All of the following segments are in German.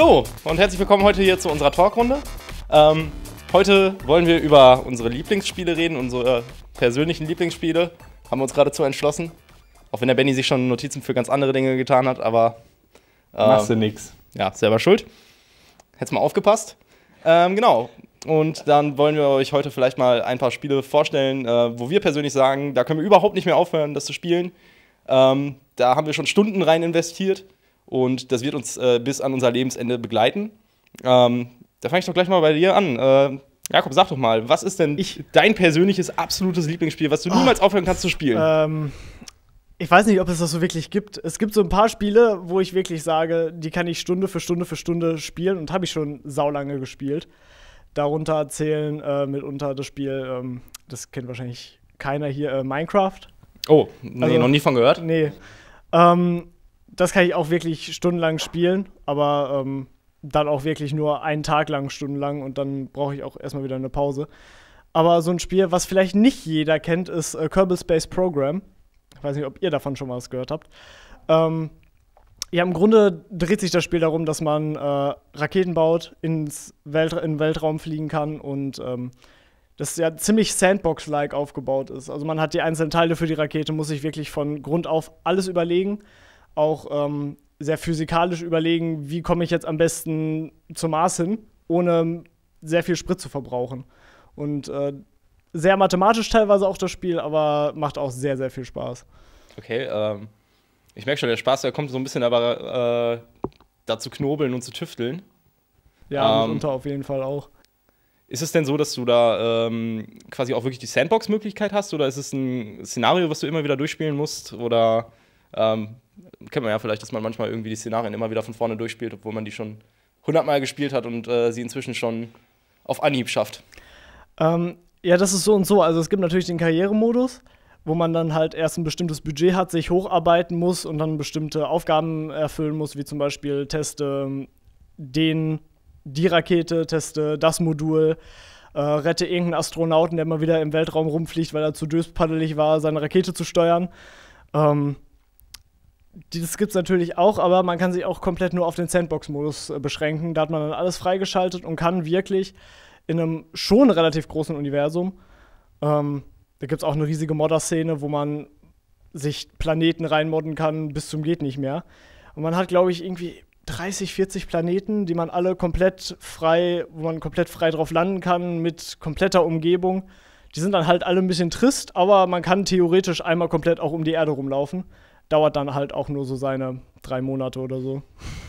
Hallo und herzlich willkommen heute hier zu unserer Talkrunde. Heute wollen wir über unsere Lieblingsspiele reden, unsere persönlichen Lieblingsspiele. Haben wir uns geradezu entschlossen. Auch wenn der Benny sich schon Notizen für ganz andere Dinge getan hat, aber machst du nix. Ja, selber schuld. Hättest mal aufgepasst. Genau. Und dann wollen wir euch heute vielleicht mal ein paar Spiele vorstellen, wo wir persönlich sagen, da können wir überhaupt nicht mehr aufhören, das zu spielen. Da haben wir schon Stunden rein investiert und das wird uns bis an unser Lebensende begleiten. Da fange ich doch gleich mal bei dir an. Jakob, sag doch mal, was ist denn dein persönliches, absolutes Lieblingsspiel, was du niemals aufhören kannst zu spielen? Ich weiß nicht, ob es das so wirklich gibt. Es gibt so ein paar Spiele, wo ich wirklich sage, die kann ich Stunde für Stunde für Stunde spielen und habe ich schon saulange gespielt. Darunter zählen mitunter das Spiel, das kennt wahrscheinlich keiner hier, Minecraft. Oh, nee, also, noch nie von gehört. Nee. Das kann ich auch wirklich stundenlang spielen, aber dann auch wirklich nur einen Tag lang, stundenlang und dann brauche ich auch erstmal wieder eine Pause. Aber so ein Spiel, was vielleicht nicht jeder kennt, ist Kerbal Space Program. Ich weiß nicht, ob ihr davon schon mal was gehört habt. Ja, im Grunde dreht sich das Spiel darum, dass man Raketen baut, in den Weltraum fliegen kann und das ja ziemlich Sandbox-like aufgebaut ist. Also man hat die einzelnen Teile für die Rakete, muss sich wirklich von Grund auf alles überlegen. Auch sehr physikalisch überlegen, wie komme ich jetzt am besten zum Mars hin, ohne sehr viel Sprit zu verbrauchen. Und sehr mathematisch teilweise auch das Spiel, aber macht auch sehr, sehr viel Spaß. Okay, ich merke schon, der Spaß, der kommt so ein bisschen aber da zu knobeln und zu tüfteln. Ja, mitunter auf jeden Fall auch. Ist es denn so, dass du da quasi auch wirklich die Sandbox-Möglichkeit hast? Oder ist es ein Szenario, was du immer wieder durchspielen musst? Oder kennt man ja vielleicht, dass man manchmal irgendwie die Szenarien immer wieder von vorne durchspielt, obwohl man die schon 100-mal gespielt hat und sie inzwischen schon auf Anhieb schafft? Ja, das ist so und so. Also es gibt natürlich den Karrieremodus, wo man dann halt erst ein bestimmtes Budget hat, sich hocharbeiten muss und dann bestimmte Aufgaben erfüllen muss, wie zum Beispiel teste die Rakete, teste das Modul, rette irgendeinen Astronauten, der mal wieder im Weltraum rumfliegt, weil er zu döspaddelig war, seine Rakete zu steuern. Das gibt's natürlich auch, aber man kann sich auch komplett nur auf den Sandbox-Modus beschränken. Da hat man dann alles freigeschaltet und kann wirklich in einem schon relativ großen Universum, da gibt's auch eine riesige Modder-Szene, wo man sich Planeten reinmodden kann bis zum geht nicht mehr. Und man hat, glaube ich, irgendwie 30, 40 Planeten, die man alle komplett frei, wo man komplett frei drauf landen kann, mit kompletter Umgebung. Die sind dann halt alle ein bisschen trist, aber man kann theoretisch einmal komplett auch um die Erde rumlaufen. Dauert dann halt auch nur so seine 3 Monate oder so.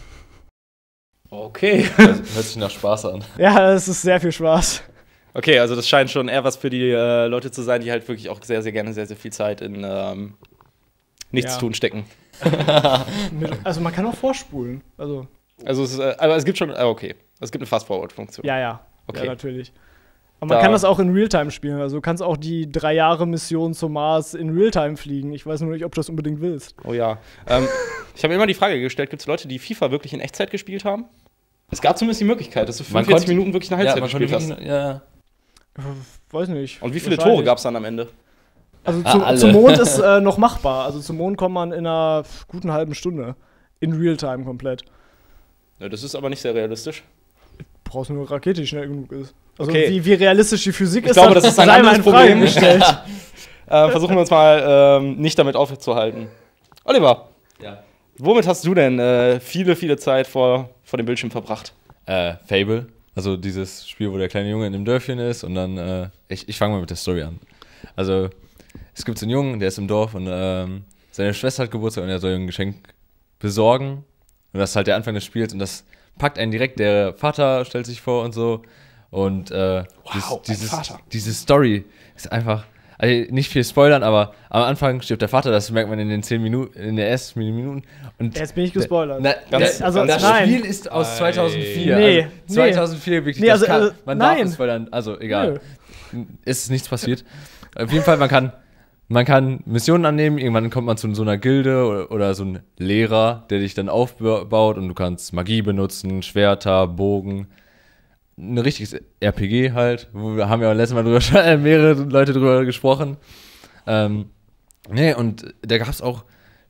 Okay. Hört sich nach Spaß an. Ja, es ist sehr viel Spaß. Okay, also das scheint schon eher was für die Leute zu sein, die halt wirklich auch sehr, sehr gerne sehr, sehr viel Zeit in Nichtstun stecken. Also man kann auch vorspulen. Also aber es gibt schon, okay, es gibt eine Fast-Forward-Funktion. Ja. Okay. Ja, natürlich. Aber man kann das auch in Realtime spielen. Also du kannst auch die 3-Jahre-Mission zum Mars in Realtime fliegen. Ich weiß nur nicht, ob du das unbedingt willst. Oh ja. Ich habe immer die Frage gestellt, gibt es Leute, die FIFA wirklich in Echtzeit gespielt haben? Es gab zumindest die Möglichkeit, dass du 45 Minuten wirklich eine Halbzeit gespielt hast. Ja. Weiß nicht. Und wie viele Tore gab es dann am Ende? Also zum Mond ist noch machbar. Also zum Mond kommt man in einer guten halben Stunde. In Realtime komplett. Ja, das ist aber nicht sehr realistisch. Du brauchst nur eine Rakete, die schnell genug ist. Also okay. wie realistisch die Physik ist, ich glaube, das ist ein anderes Problem gestellt. Versuchen wir uns mal nicht damit aufzuhalten. Oliver, ja. Womit hast du denn viele, viele Zeit vor dem Bildschirm verbracht? Fable, also dieses Spiel, wo der kleine Junge in dem Dörfchen ist und dann, ich fange mal mit der Story an. Also, es gibt so einen Jungen, der ist im Dorf und seine Schwester hat Geburtstag und er soll ihm ein Geschenk besorgen. Und das ist halt der Anfang des Spiels und das packt einen direkt, der Vater stellt sich vor und so. Und diese Story ist einfach, also nicht viel spoilern, aber am Anfang stirbt der Vater, das merkt man in den 10 Minuten, in der ersten Minuten. Und jetzt bin ich gespoilert. Das Spiel ist aus 2004. Nee, also 2004 wirklich. Nee, man darf es spoilern, also egal. Ist nichts passiert. Auf jeden Fall, man kann Missionen annehmen, irgendwann kommt man zu so einer Gilde oder so einem Lehrer, der dich dann aufbaut und du kannst Magie benutzen, Schwerter, Bogen. Ein richtiges RPG halt. Wir haben ja letztes Mal mehrere Leute drüber gesprochen. Und da gab es auch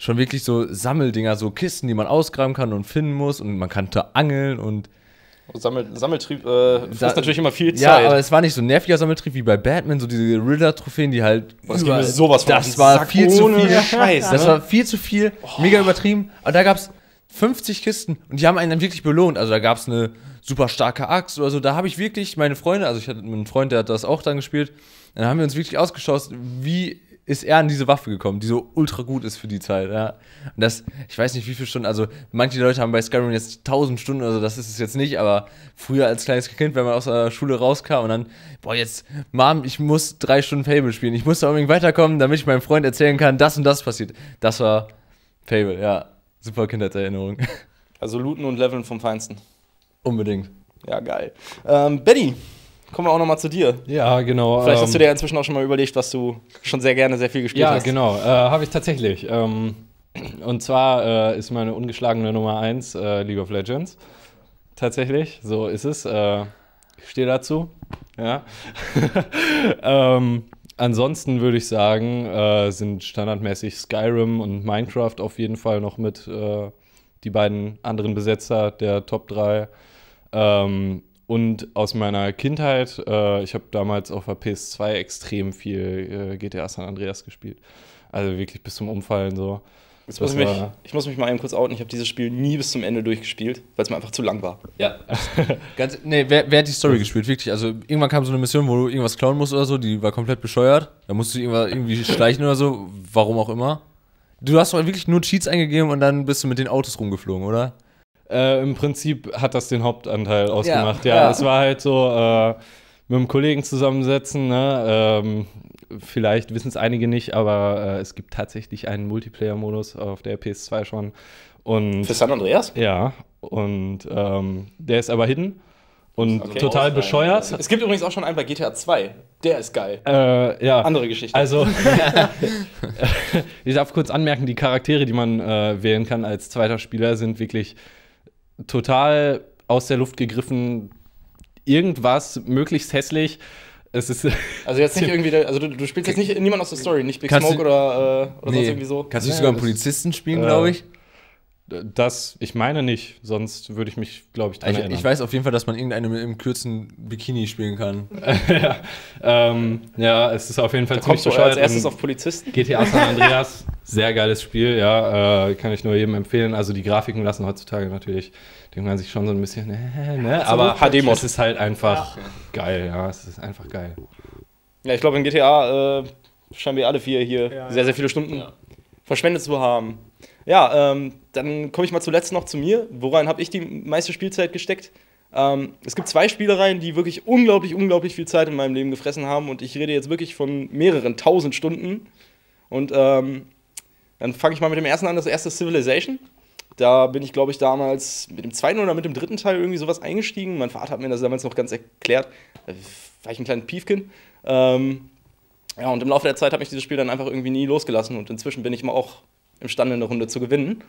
schon wirklich so Sammeldinger, so Kisten, die man ausgraben kann und finden muss und man kannte angeln und Sammeltrieb frisst natürlich immer viel Zeit. Ja, aber es war nicht so ein nerviger Sammeltrieb wie bei Batman, so diese Riddler-Trophäen, die halt das ging mir sowas von das war viel zu viel. Scheiß, das war viel zu viel, mega übertrieben. Aber da gab's 50 Kisten und die haben einen dann wirklich belohnt. Also da gab's eine super starke Axt oder so. Da habe ich wirklich meine Freunde, also ich hatte einen Freund, der hat das auch dann gespielt, dann haben wir uns wirklich ausgeschaut, wie ist er an diese Waffe gekommen, die so ultra gut ist für die Zeit, ja. Und das, ich weiß nicht, wie viele Stunden, also manche Leute haben bei Skyrim jetzt 1000 Stunden, also das ist es jetzt nicht, aber früher als kleines Kind, wenn man aus der Schule rauskam und dann, boah, jetzt, Mom, ich muss 3 Stunden Fable spielen, ich muss da unbedingt weiterkommen, damit ich meinem Freund erzählen kann, das und das passiert. Das war Fable, ja. Super Kindheitserinnerung. Also looten und leveln vom Feinsten. Unbedingt. Ja, geil. Benny, kommen wir auch nochmal zu dir. Ja, genau. Vielleicht hast du dir inzwischen auch schon mal überlegt, was du schon sehr gerne sehr viel gespielt hast. Ja, genau. Habe ich tatsächlich. Und zwar ist meine ungeschlagene Nummer 1 League of Legends. Tatsächlich, so ist es. Ich stehe dazu. Ja. Ansonsten würde ich sagen, sind standardmäßig Skyrim und Minecraft auf jeden Fall noch mit die beiden anderen Besetzer der Top 3. Und aus meiner Kindheit, ich habe damals auf der PS2 extrem viel GTA San Andreas gespielt. Also wirklich bis zum Umfallen so. Ich muss mich mal eben kurz outen, ich habe dieses Spiel nie bis zum Ende durchgespielt, weil es mir einfach zu lang war. Ja. Wer hat die Story gespielt? Wirklich, also irgendwann kam so eine Mission, wo du irgendwas klauen musst oder so, die war komplett bescheuert. Da musst du irgendwie schleichen oder so, warum auch immer. Du hast doch wirklich nur Cheats eingegeben und dann bist du mit den Autos rumgeflogen, oder? Im Prinzip hat das den Hauptanteil ausgemacht. Ja, es war halt so, mit einem Kollegen zusammensetzen, ne? Vielleicht wissen es einige nicht, aber es gibt tatsächlich einen Multiplayer-Modus auf der PS2 schon. Und für San Andreas? Ja, und der ist aber hidden und total bescheuert. Es gibt übrigens auch schon einen bei GTA 2. Der ist geil. Ja. Andere Geschichte. Also, ich darf kurz anmerken, die Charaktere, die man wählen kann als zweiter Spieler, sind wirklich total aus der Luft gegriffen. Irgendwas, möglichst hässlich. Es ist also jetzt nicht irgendwie, also du spielst jetzt nicht niemand aus der Story, nicht Big Smoke oder sonst irgendwie so. Kannst du sogar einen Polizisten spielen, glaube ich? Ich meine nicht, sonst würde ich mich, glaube ich, dran erinnern. Ich weiß auf jeden Fall, dass man irgendeine mit einem kürzen Bikini spielen kann. Ja, es ist auf jeden Fall da ziemlich bescheuert. Als erstes auf Polizisten. GTA San Andreas, sehr geiles Spiel, ja, kann ich nur jedem empfehlen. Also die Grafiken lassen heutzutage natürlich, denkt man sich schon so ein bisschen, ne? Aber HD-Mod. Es ist halt einfach geil, ja, es ist einfach geil. Ja, ich glaube in GTA scheinen wir alle 4 hier sehr, sehr viele Stunden verschwendet zu haben. Ja, dann komme ich mal zuletzt noch zu mir. Woran habe ich die meiste Spielzeit gesteckt? Es gibt 2 Spielereien, die wirklich unglaublich, unglaublich viel Zeit in meinem Leben gefressen haben. Und ich rede jetzt wirklich von mehreren 1000 Stunden. Und dann fange ich mal mit dem ersten an, das erste Civilization. Da bin ich, glaube ich, damals mit dem 2. oder mit dem 3. Teil irgendwie sowas eingestiegen. Mein Vater hat mir das damals noch ganz erklärt. Da war ich ein kleines Piefkin. Ja, und im Laufe der Zeit hat mich dieses Spiel dann einfach irgendwie nie losgelassen. Und inzwischen bin ich mal auch imstande, eine Runde zu gewinnen.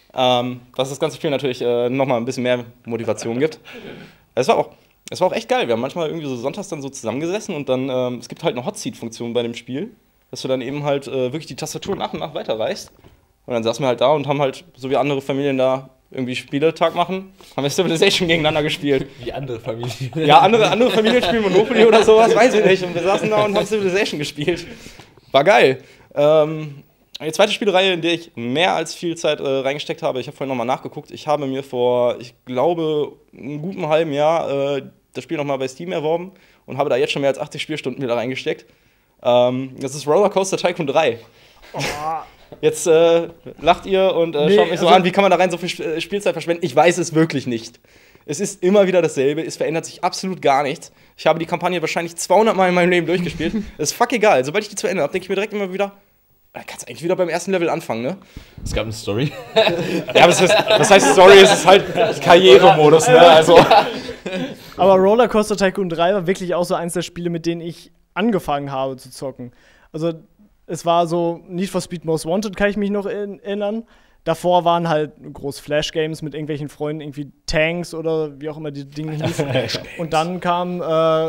Was das ganze Spiel natürlich nochmal ein bisschen mehr Motivation gibt. Es war auch echt geil. Wir haben manchmal irgendwie so sonntags dann so zusammengesessen und dann, es gibt halt eine Hot-Seat-Funktion bei dem Spiel, dass du dann eben halt wirklich die Tastatur nach und nach weiterreichst. Und dann saßen wir halt da und haben halt, so wie andere Familien da irgendwie Spieletag machen, haben wir Civilization gegeneinander gespielt. Wie andere Familien? Ja, andere Familien spielen Monopoly oder sowas, weiß ich nicht. Und wir saßen da und haben Civilization gespielt. War geil. Die zweite Spielereihe, in der ich mehr als viel Zeit reingesteckt habe, ich habe vorhin nochmal nachgeguckt, ich habe mir vor, ich glaube, einem guten halben Jahr das Spiel nochmal bei Steam erworben und habe da jetzt schon mehr als 80 Spielstunden wieder reingesteckt. Das ist Rollercoaster Tycoon 3. Oh. Jetzt lacht ihr und schaut mich so an, wie kann man da rein so viel Spielzeit verschwenden? Ich weiß es wirklich nicht. Es ist immer wieder dasselbe, es verändert sich absolut gar nichts. Ich habe die Kampagne wahrscheinlich 200 Mal in meinem Leben durchgespielt. Das ist fuck egal. Sobald ich die zu Ende habe, denke ich mir direkt immer wieder, da kannst du eigentlich wieder beim ersten Level anfangen, ne? Es gab eine Story. Ja, aber was heißt Story? Es ist halt Karrieremodus, ne? Also. Aber Rollercoaster Tycoon 3 war wirklich auch so eins der Spiele, mit denen ich angefangen habe zu zocken. Also, es war so Need for Speed Most Wanted, kann ich mich noch erinnern. Davor waren halt groß Flash-Games mit irgendwelchen Freunden, irgendwie Tanks oder wie auch immer die Dinge hießen. Und dann kam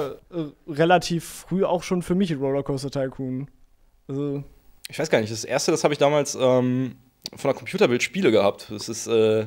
relativ früh auch schon für mich Rollercoaster Tycoon. Also ich weiß gar nicht, das erste, das habe ich damals von der Computerbild Spiele gehabt. Das ist es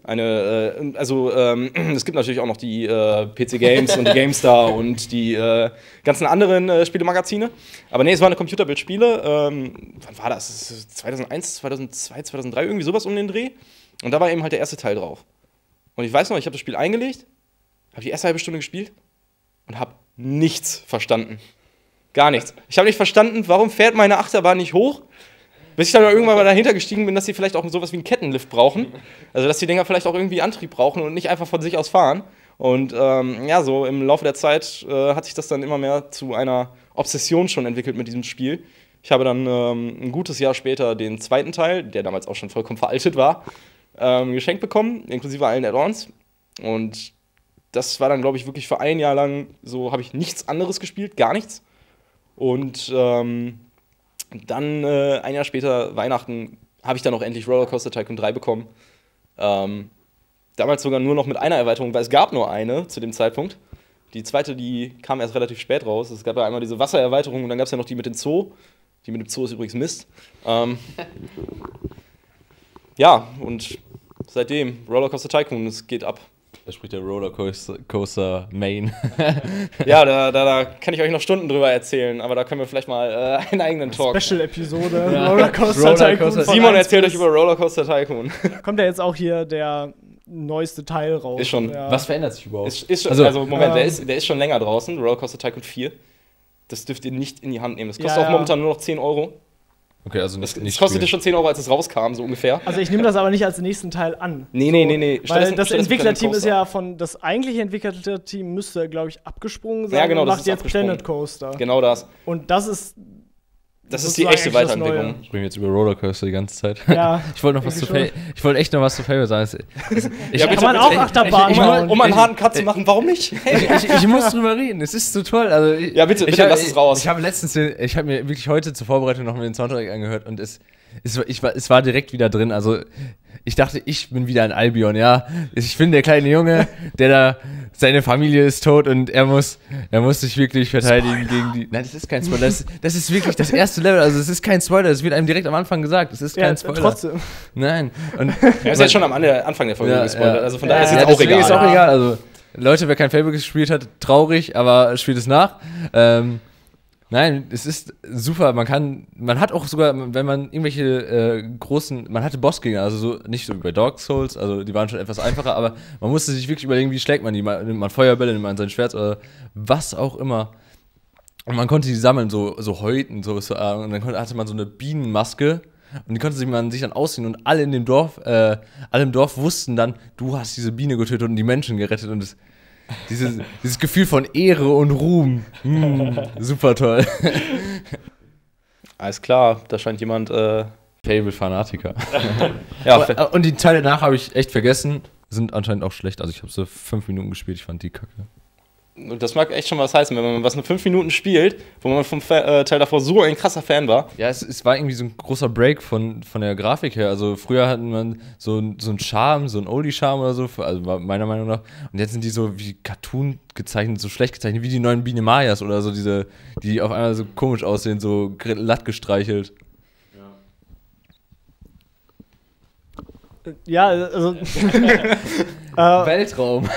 gibt natürlich auch noch die PC Games und die GameStar und die ganzen anderen Spielemagazine. Aber nee, es war eine Computerbild Spiele. Wann war das? Das ist 2001, 2002, 2003, irgendwie sowas um den Dreh. Und da war eben halt der erste Teil drauf. Und ich weiß noch, ich habe das Spiel eingelegt, habe die erste halbe Stunde gespielt und habe nichts verstanden. Gar nichts. Ich habe nicht verstanden, warum fährt meine Achterbahn nicht hoch? Bis ich dann irgendwann mal dahinter gestiegen bin, dass sie vielleicht auch sowas wie einen Kettenlift brauchen. Also, dass die Dinger vielleicht auch irgendwie Antrieb brauchen und nicht einfach von sich aus fahren. Und so im Laufe der Zeit hat sich das dann immer mehr zu einer Obsession schon entwickelt mit diesem Spiel. Ich habe dann ein gutes Jahr später den zweiten Teil, der damals auch schon vollkommen veraltet war, geschenkt bekommen, inklusive allen Add-ons. Und das war dann, glaube ich, wirklich für ein Jahr lang so, habe ich nichts anderes gespielt, gar nichts. Und dann, ein Jahr später, Weihnachten, habe ich dann auch endlich Rollercoaster Tycoon 3 bekommen. Damals sogar nur noch mit einer Erweiterung, weil es gab nur eine zu dem Zeitpunkt. Die zweite, die kam erst relativ spät raus. Es gab ja einmal diese Wassererweiterung und dann gab es ja noch die mit dem Zoo. Die mit dem Zoo ist übrigens Mist. Ja, und seitdem, Rollercoaster Tycoon, es geht ab. Da spricht der Rollercoaster Main. Ja, da kann ich euch noch Stunden drüber erzählen, aber da können wir vielleicht mal einen eigenen Talk. Special-Episode, Rollercoaster Tycoon. Simon erzählt euch über Rollercoaster Tycoon. Kommt ja jetzt auch hier der neueste Teil raus. Ist schon. Ja. Was verändert sich überhaupt? Moment, der ist schon länger draußen, Rollercoaster Tycoon 4. Das dürft ihr nicht in die Hand nehmen. Das kostet auch momentan nur noch 10 €. Okay, also das kostete schon 10 €, als es rauskam, so ungefähr. Also ich nehme das aber nicht als nächsten Teil an. Nee. Weil das Entwicklerteam ist ja das eigentliche Entwicklerteam müsste, glaube ich, abgesprungen sein. Ja, genau, und das macht ist jetzt abgesprungen. Planet Coaster. Genau das. Und das ist die echte Weiterentwicklung. Sprechen wir jetzt über Rollercoaster die ganze Zeit. Ja. Ich wollte echt noch was zu Fable sagen. Kann man auch Achterbahn bauen. Um einen harten Cut zu machen, warum nicht? Ich muss drüber reden, es ist so toll. Also ja, bitte, lass es raus. Ich habe mir wirklich heute zur Vorbereitung noch mal den Soundtrack angehört und es war direkt wieder drin. Also ich dachte, ich bin wieder ein Albion, ja. Ich bin der kleine Junge, der da, seine Familie ist tot und er muss sich wirklich verteidigen gegen die. Nein, das ist kein Spoiler. Das ist wirklich das erste Level. Also es ist kein Spoiler. Das wird einem direkt am Anfang gesagt. Es ist kein Spoiler. Trotzdem. Nein. Und er ist jetzt schon am Anfang der Folge gespoilert. Also von daher ist jetzt auch deswegen egal. Ist auch egal. Also Leute, wer kein Fable gespielt hat, traurig, aber spielt es nach. Nein, es ist super. Man hat auch sogar, wenn man irgendwelche man hatte Bossgegner, also so nicht so wie bei Dark Souls, also die waren schon etwas einfacher, aber man musste sich wirklich überlegen, wie schlägt man die. Nimmt man Feuerbälle, nimmt man sein Schwert oder was auch immer. Und man konnte die sammeln, so Häuten, und dann hatte man so eine Bienenmaske und die konnte man sich dann ausziehen und alle im Dorf wussten dann, du hast diese Biene getötet und die Menschen gerettet und dieses Gefühl von Ehre und Ruhm. Super toll. Alles klar, da scheint jemand Fable-Fanatiker. Ja, und die Teile danach habe ich echt vergessen. Sind anscheinend auch schlecht. Also ich habe so 5 Minuten gespielt, ich fand die kacke. Das mag echt schon was heißen, wenn man was nur 5 Minuten spielt, wo man vom Teil davor so ein krasser Fan war. Ja, es war irgendwie so ein großer Break von der Grafik her. Also früher hatten man so einen Charme, so einen Oldie-Charme oder so, also meiner Meinung nach. Und jetzt sind die so wie Cartoon gezeichnet, so schlecht gezeichnet, wie die neuen Biene Mayas oder so, die auf einmal so komisch aussehen, so glatt gestreichelt. Ja, also. Weltraum.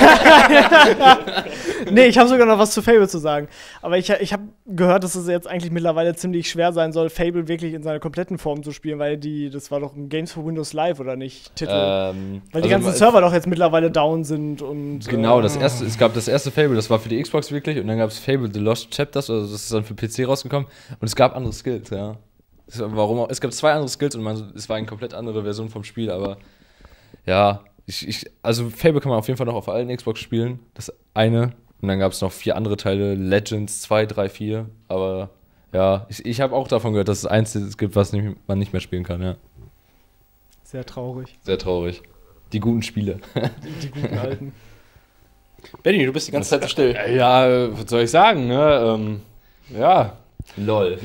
Nee, ich habe sogar noch was zu Fable zu sagen. Aber ich habe gehört, dass es jetzt eigentlich mittlerweile ziemlich schwer sein soll, Fable wirklich in seiner kompletten Form zu spielen, weil das war doch ein Games for Windows Live, oder nicht? Titel. Weil die ganzen Server doch jetzt mittlerweile down sind und. Genau, es gab das erste Fable, das war für die Xbox wirklich, und dann gab es Fable The Lost Chapters, also das ist dann für PC rausgekommen, und es gab andere Skills, ja. Es gab 2 andere Skills und es war eine komplett andere Version vom Spiel, aber ja, also Fable kann man auf jeden Fall noch auf allen Xbox spielen, das eine, und dann gab es noch 4 andere Teile, Legends 2, 3, 4, aber ja, ich habe auch davon gehört, dass es eins gibt, was man nicht mehr spielen kann, ja. Sehr traurig. Sehr traurig. Die guten Spiele. Die guten alten. Benni, du bist die ganze Zeit so still. Ja, was soll ich sagen, ne? Ja. LOL.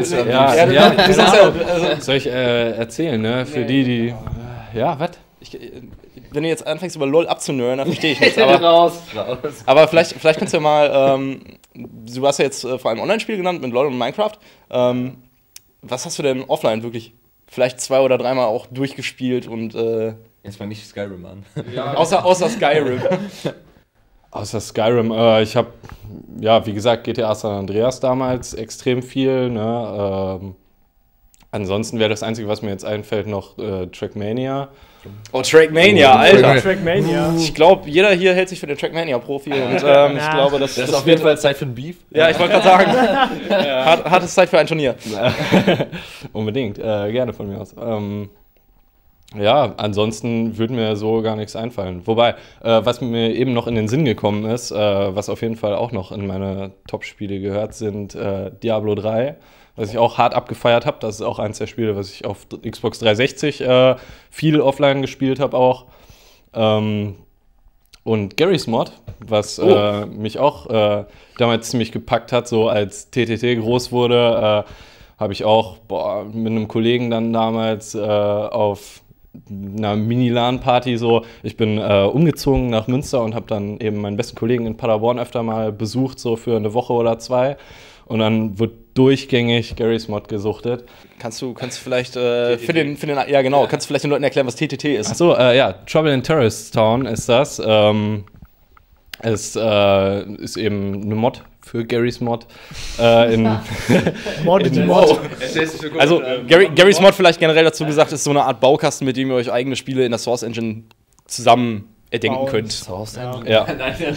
Soll ich erzählen, ne? Für die. Ja, was? Wenn du jetzt anfängst, über LOL abzunörden, dann verstehe ich nichts. Aber vielleicht kannst du ja mal, du hast ja jetzt vor allem Online-Spiel genannt mit LOL und Minecraft. Was hast du denn offline wirklich vielleicht 2 oder 3 Mal auch durchgespielt und Jetzt mal nicht Skyrim an. außer Skyrim. Außer Skyrim, ich habe, ja, wie gesagt, GTA San Andreas damals extrem viel, ne? Ansonsten wäre das Einzige, was mir jetzt einfällt, noch Trackmania. Oh, Trackmania, Alter. Trackmania. Ich glaube, jeder hier hält sich für den Trackmania-Profi und ich glaube, das Das ist auf jeden Fall Zeit für ein Beef. Ja, ich wollte gerade sagen, hat es Zeit für ein Turnier. Unbedingt, gerne von mir aus. Ja, ansonsten würde mir so gar nichts einfallen. Wobei, was mir eben noch in den Sinn gekommen ist, was auf jeden Fall auch noch in meine Top-Spiele gehört, sind Diablo 3, was ich auch hart abgefeiert habe. Das ist auch eins der Spiele, was ich auf Xbox 360 viel offline gespielt habe auch. Und Garry's Mod, was mich auch damals ziemlich gepackt hat, so als TTT groß wurde, habe ich auch mit einem Kollegen dann damals auf einer Mini-LAN-Party so, ich bin umgezogen nach Münster und habe dann eben meinen besten Kollegen in Paderborn öfter mal besucht, so für eine Woche oder 2. Und dann wird durchgängig Garry's Mod gesuchtet. Kannst du vielleicht kannst du vielleicht den Leuten erklären, was TTT ist? Achso, ja, Trouble in Terrorist Town ist das. Es ist eben eine Mod für Garry's Mod. Mod. Also Garry's Mod vielleicht generell dazu gesagt ist so eine Art Baukasten, mit dem ihr euch eigene Spiele in der Source Engine zusammen erdenken könnt. Ja.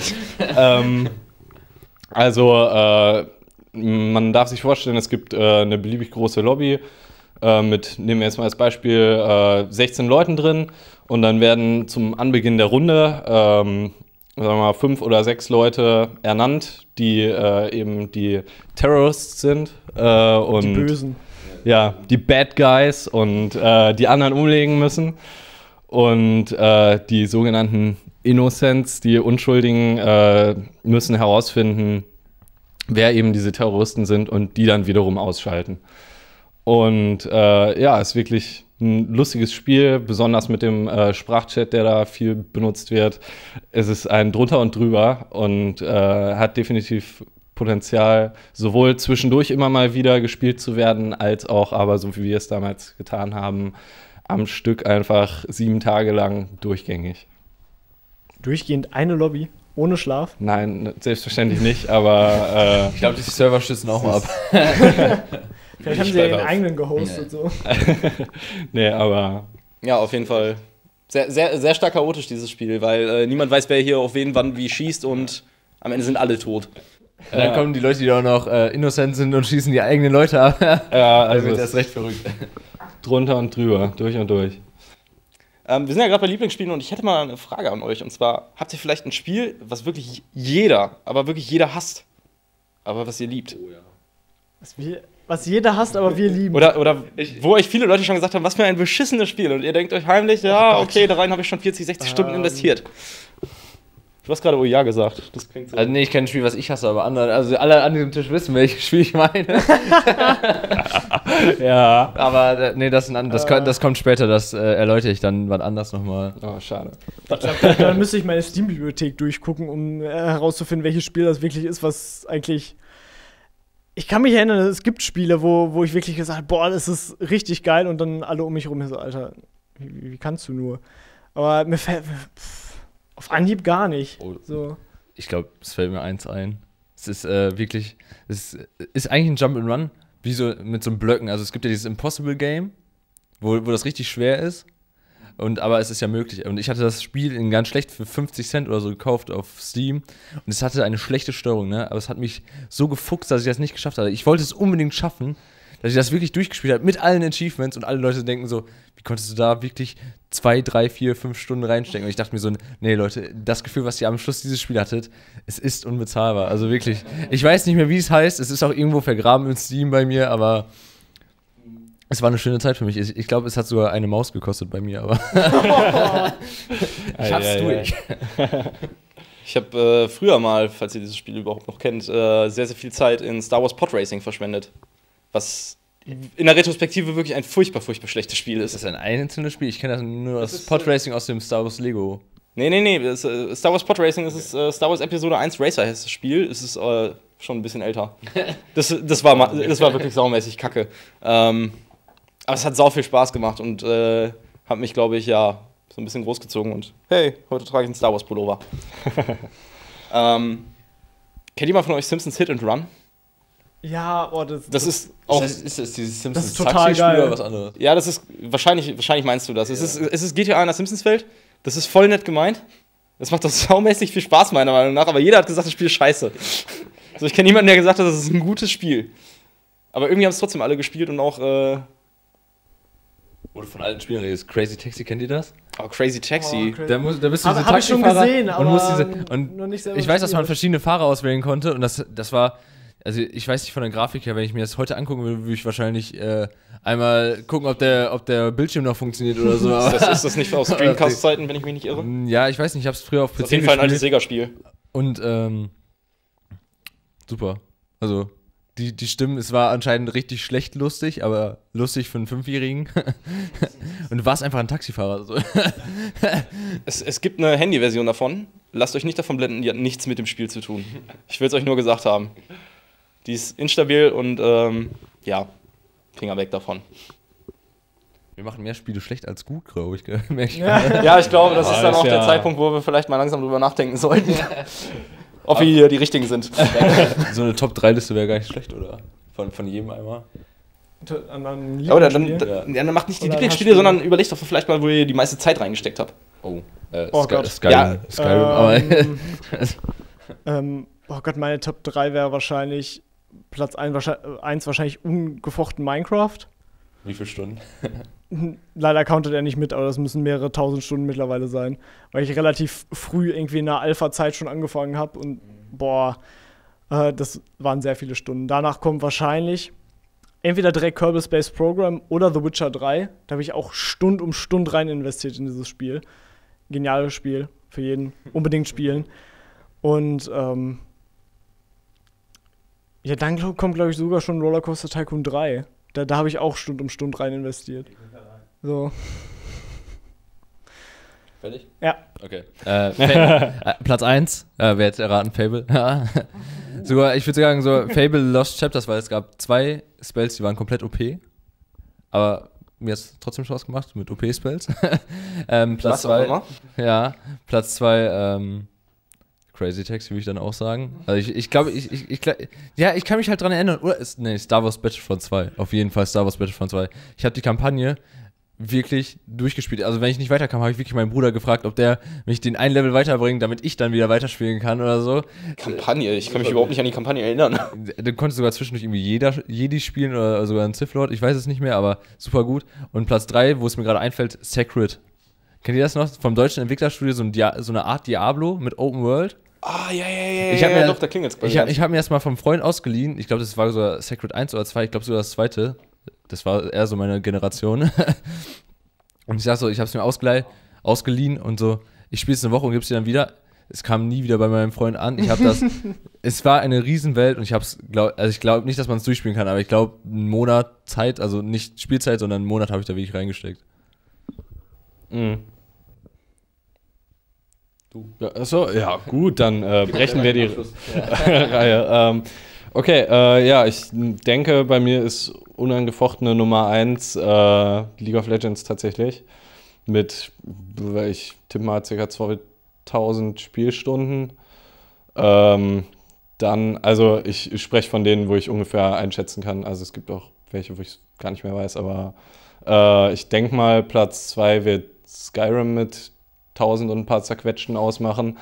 Man darf sich vorstellen, es gibt eine beliebig große Lobby mit, nehmen wir jetzt mal als Beispiel, 16 Leuten drin und dann werden zum Anbeginn der Runde, sagen wir mal, 5 oder 6 Leute ernannt, die eben die Terrorists sind. Und Die Bösen. Ja, die Bad Guys und die anderen umlegen müssen. Und die sogenannten Innocents, die Unschuldigen, müssen herausfinden, wer eben diese Terroristen sind und die dann wiederum ausschalten. Und ja, ist wirklich ein lustiges Spiel, besonders mit dem Sprachchat, der da viel benutzt wird. Es ist ein drunter und drüber und hat definitiv Potenzial, sowohl zwischendurch immer mal wieder gespielt zu werden, als auch aber, so wie wir es damals getan haben, am Stück einfach 7 Tage lang durchgängig. Durchgehend eine Lobby, ohne Schlaf. Nein, selbstverständlich nicht, aber Ich glaube, die Server stützen auch mal ab. Vielleicht haben sie ja ihren eigenen gehostet. So. nee, aber Ja, auf jeden Fall. Sehr, sehr, sehr stark chaotisch, dieses Spiel, weil niemand weiß, wer hier auf wen wann wie schießt und am Ende sind alle tot. Und dann kommen die Leute, die auch noch innocent sind und schießen die eigenen Leute ab. ja, Also also wird es das recht verrückt. drunter und drüber, durch und durch. Wir sind ja gerade bei Lieblingsspielen und ich hätte mal eine Frage an euch. Und zwar, habt ihr vielleicht ein Spiel, was wirklich jeder, aber wirklich jeder hasst, aber was ihr liebt? Was jeder hasst, aber wir lieben. Oder wo euch viele Leute schon gesagt haben, was für ein beschissenes Spiel. Und ihr denkt euch heimlich, ja, okay, da rein habe ich schon 40, 60 Stunden investiert. Du hast gerade oh ja gesagt. Das klingt so. Also nee, ich kenne ein Spiel, was ich hasse, aber andere, also alle an diesem Tisch wissen, welches Spiel ich meine. Ja. Aber nee, das kommt später, das erläutere ich dann wann anders nochmal. Oh, schade. Dann müsste ich meine Steam-Bibliothek durchgucken, um herauszufinden, welches Spiel das wirklich ist, was eigentlich. Ich kann mich erinnern, es gibt Spiele, wo ich wirklich gesagt habe, boah, das ist richtig geil und dann alle um mich herum so, Alter, wie kannst du nur? Aber mir fällt auf Anhieb gar nicht. Oh. So. Ich glaube, es fällt mir eins ein. Es ist wirklich, es ist eigentlich ein Jump-and-Run, wie so mit so einem Blöcken. Also es gibt ja dieses Impossible Game, wo das richtig schwer ist. Aber es ist ja möglich. Und ich hatte das Spiel in ganz schlecht für 50 Cent oder so gekauft auf Steam. Und es hatte eine schlechte Steuerung, ne? Aber es hat mich so gefuchst, dass ich das nicht geschafft hatte. Ich wollte es unbedingt schaffen, dass ich das wirklich durchgespielt habe mit allen Achievements. Und alle Leute denken so, wie konntest du da wirklich 2, 3, 4, 5 Stunden reinstecken? Und ich dachte mir so, nee Leute, das Gefühl, was ihr am Schluss dieses Spiel hattet, es ist unbezahlbar. Also wirklich, ich weiß nicht mehr, wie es heißt. Es ist auch irgendwo vergraben in Steam bei mir, aber es war eine schöne Zeit für mich. Ich glaube, es hat sogar eine Maus gekostet bei mir, aber ich hab's durch. Ich habe früher mal, falls ihr dieses Spiel überhaupt noch kennt, sehr, sehr viel Zeit in Star Wars Pod Racing verschwendet. Was in der Retrospektive wirklich ein furchtbar, furchtbar schlechtes Spiel ist. Ist das ein einzelnes Spiel? Ich kenne das nur das Podracing aus dem Star Wars Lego. Nee. Star Wars Pod Racing, das ist Star Wars Episode 1 Racer heißt das Spiel. Es ist schon ein bisschen älter. Das war wirklich saumäßig kacke. Aber es hat sau viel Spaß gemacht und hat mich, glaube ich, ja, so ein bisschen großgezogen. Und hey, heute trage ich einen Star Wars Pullover. Kennt jemand von euch Simpsons Hit and Run? Ja, oh, Das ist auch. Ist das dieses Das ist Simpsons total Taxi-Spiel geil. oder was anderes? Ja, das ist. Wahrscheinlich meinst du das. Es ist GTA in der Simpsons-Welt. Das ist voll nett gemeint. Das macht doch saumäßig viel Spaß, meiner Meinung nach. Aber jeder hat gesagt, das Spiel ist scheiße. Also ich kenne niemanden, der gesagt hat, das ist ein gutes Spiel. Aber irgendwie haben es trotzdem alle gespielt und auch. Wo du von alten Spielen redest. Crazy Taxi, kennt ihr das? Crazy Taxi. Oh, Da bist du diese Hab ich schon Taxifahrer gesehen, aber und musst noch nicht selber ich weiß, dass man gespielt. verschiedene Fahrer auswählen konnte und das war, also ich weiß nicht von der Grafik her, wenn ich mir das heute angucken würde, würde ich wahrscheinlich einmal gucken, ob der Bildschirm noch funktioniert oder so. Ist das nicht aus Dreamcast-Zeiten, wenn ich mich nicht irre? Ja, ich weiß nicht, ich hab's früher auf PC Auf jeden Fall ein altes gespielt Sega-Spiel. und super. Also die Stimmen, es war anscheinend richtig schlecht lustig, aber lustig für einen 5-Jährigen. Und du warst einfach ein Taxifahrer. So. Es gibt eine Handy-Version davon. Lasst euch nicht davon blenden, die hat nichts mit dem Spiel zu tun. Ich will es euch nur gesagt haben. Die ist instabil und ja, Finger weg davon. Wir machen mehr Spiele schlecht als gut, glaube ich. Merk ich Ja. Ja, ich glaube, das ist dann ist auch der ja- Zeitpunkt, wo wir vielleicht mal langsam drüber nachdenken sollten. Ob wir hier die richtigen sind. So eine Top-3-Liste wäre gar nicht schlecht, oder? Von jedem einmal. Ja, oder dann, Lieblingsspiel. dann macht nicht die Oder Lieblingsspiele, Hassspiele. sondern überlegt doch vielleicht mal, wo ihr die meiste Zeit reingesteckt habt. Oh, Oh Gott. Skyrim. Oh Gott, meine Top 3 wäre wahrscheinlich Platz 1 wahrscheinlich ungefochten Minecraft. Wie viele Stunden? Leider countet er nicht mit, aber das müssen mehrere tausend Stunden mittlerweile sein, weil ich relativ früh irgendwie in der Alpha-Zeit schon angefangen habe und boah, das waren sehr viele Stunden. Danach kommt wahrscheinlich entweder direkt Kerbal Space Program oder The Witcher 3. Da habe ich auch Stund um Stund rein investiert in dieses Spiel. Geniales Spiel, für jeden unbedingt spielen. Und ja, dann kommt, glaube ich, sogar schon Rollercoaster Tycoon 3. Da habe ich auch Stund um Stund rein investiert. So. Fertig? Ja. Okay. Platz 1, wer hätte erraten, Fable. Sogar, ich würde sagen, so Fable Lost Chapters, weil es gab 2 Spells, die waren komplett OP. Aber mir hat es trotzdem Spaß gemacht mit OP-Spells. Platz Was auch 2. immer. Ja, Platz 2, Crazy Taxi würde ich dann auch sagen. Also ich glaube, ja, ich kann mich halt dran erinnern. Oder Star Wars Battlefront 2. Auf jeden Fall Star Wars Battlefront 2. Ich habe die Kampagne wirklich durchgespielt. Also wenn ich nicht weiterkam, habe ich wirklich meinen Bruder gefragt, ob der mich den ein Level weiterbringt, damit ich dann wieder weiterspielen kann oder so. Kampagne, ich kann mich überhaupt nicht an die Kampagne erinnern. Du konntest sogar zwischendurch irgendwie Jedi spielen oder sogar einen Sith Lord. Ich weiß es nicht mehr, aber super gut. Und Platz 3, wo es mir gerade einfällt, Sacred. Kennt ihr das noch? Vom deutschen Entwicklerstudio, so eine Art Diablo mit Open World. Ah, ja, Ich hab mir- doch, da klingelt's bei Ich hab mir erstmal vom Freund ausgeliehen. Ich glaube, das war sogar Sacred 1 oder 2. Ich glaube sogar das zweite. Das war eher so meine Generation. Und ich sag so, ich habe es mir ausgeliehen und so, ich spiele es eine Woche und gebe es dir dann wieder. Es kam nie wieder bei meinem Freund an. Es war eine Riesenwelt und ich glaube nicht, dass man es durchspielen kann, aber ich glaube, einen Monat Zeit, also nicht Spielzeit, sondern einen Monat habe ich da wirklich reingesteckt. Mhm. Ja, achso, ja, gut, dann brechen wir die Reihe. Okay, ja, ich denke, bei mir ist unangefochtene Nummer 1 League of Legends tatsächlich. Ich tippe mal ca. 2000 Spielstunden. Dann, also ich spreche von denen, wo ich ungefähr einschätzen kann. Also es gibt auch welche, wo ich es gar nicht mehr weiß, aber ich denke mal, Platz 2 wird Skyrim mit 1000 und ein paar zerquetschten ausmachen.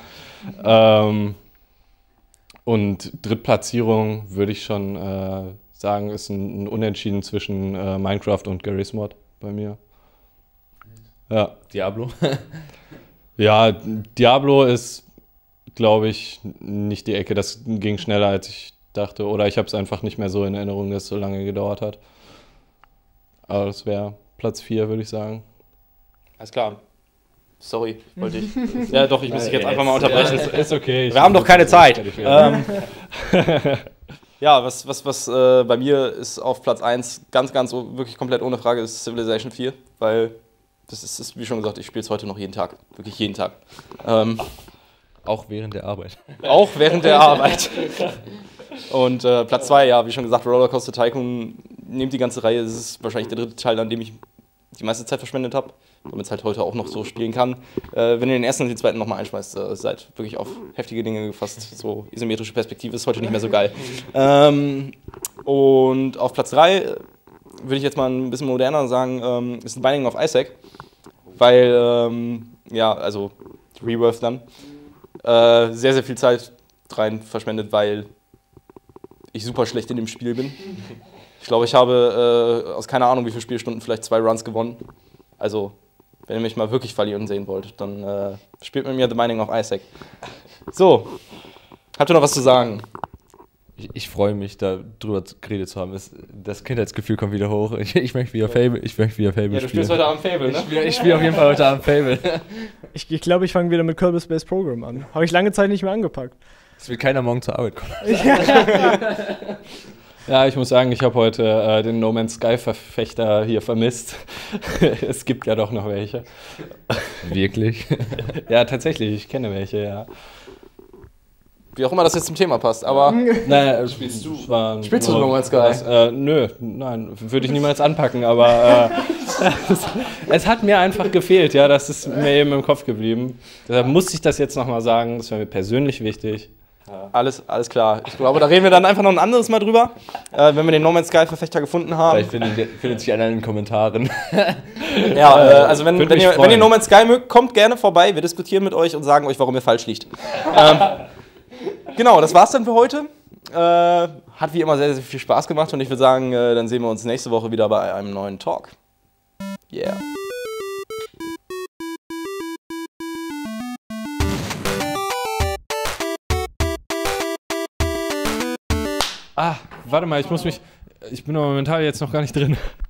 Und Drittplatzierung würde ich schon sagen, ist ein Unentschieden zwischen Minecraft und Garry's Mod bei mir. Ja. Diablo? Ja, Diablo ist, glaube ich, nicht die Ecke. Das ging schneller, als ich dachte. Oder ich habe es einfach nicht mehr so in Erinnerung, dass es so lange gedauert hat. Aber das wäre Platz 4, würde ich sagen. Alles klar. Sorry, wollte ich. Ja, doch, ich muss dich jetzt einfach mal unterbrechen. Ist okay. Wir haben doch keine Zeit. Ja, was bei mir ist auf Platz 1 ganz wirklich komplett ohne Frage ist Civilization 4, weil das ist wie schon gesagt, ich spiele es heute noch jeden Tag. Wirklich jeden Tag. Auch während der Arbeit. Auch während der Arbeit. Und Platz 2, ja, wie schon gesagt, Rollercoaster Tycoon nehmt die ganze Reihe, es ist wahrscheinlich der dritte Teil, an dem ich die meiste Zeit verschwendet habe, damit es halt heute auch noch so spielen kann. Wenn ihr den ersten und den zweiten nochmal einschmeißt, seid wirklich auf heftige Dinge gefasst. So isometrische Perspektive ist heute nicht mehr so geil. Und auf Platz 3 würde ich jetzt mal ein bisschen moderner sagen, ist ein Binding of Isaac, weil, also Rebirth dann, sehr, sehr viel Zeit rein verschwendet, weil ich super schlecht in dem Spiel bin. Ich glaube, ich habe aus keine Ahnung wie viele Spielstunden vielleicht 2 Runs gewonnen. Also, wenn ihr mich mal wirklich verlieren sehen wollt, dann spielt mit mir The Binding of Isaac. So, habt ihr noch was zu sagen? Ich freue mich, da drüber geredet zu haben. Das Kindheitsgefühl kommt wieder hoch. Ich möchte wieder Fable spielen. Ja, du spielst heute Abend Fable, ne? Ich spiele auf jeden Fall heute Abend Fable. Ich glaube, ich fange wieder mit Kerbal Space Program an. Habe ich lange Zeit nicht mehr angepackt. Es wird keiner morgen zur Arbeit kommen. Ja, ich muss sagen, ich habe heute den No Man's Sky-Verfechter hier vermisst. Es gibt ja doch noch welche. Wirklich? Ja, tatsächlich, ich kenne welche, ja. Wie auch immer das jetzt zum Thema passt, aber Naja, spielst du No Man's Sky? Nein, würde ich niemals anpacken, aber es hat mir einfach gefehlt, ja, das ist mir eben im Kopf geblieben. Deshalb musste ich das jetzt nochmal sagen, das wäre mir persönlich wichtig. Alles klar. Ich glaube, da reden wir dann einfach noch ein anderes Mal drüber, wenn wir den No Man's Sky-Verfechter gefunden haben. Vielleicht findet sich einer in den Kommentaren. Ja, also wenn Würde mich ihr freuen. No Man's Sky mögt, kommt gerne vorbei. Wir diskutieren mit euch und sagen euch, warum ihr falsch liegt. Genau, das war's dann für heute. Hat wie immer sehr, sehr viel Spaß gemacht und ich würde sagen, dann sehen wir uns nächste Woche wieder bei einem neuen Talk. Yeah. Warte mal, ich bin aber mental jetzt noch gar nicht drin.